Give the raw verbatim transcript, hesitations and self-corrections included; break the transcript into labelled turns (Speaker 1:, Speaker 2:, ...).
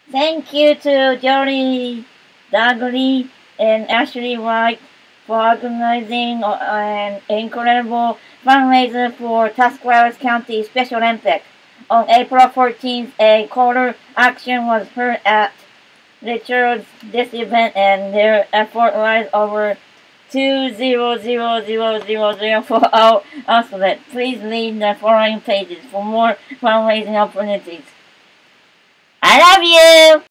Speaker 1: Thank you to Jody Dagley and Ashley Wright for organizing an incredible fundraiser for Tuscarawas County Special Olympics. On April fourteenth, a quarter action was heard at Richards this event, and their effort was over two zero zero zero zero zero for our outlet. Please read the following pages for more fundraising opportunities. I love you!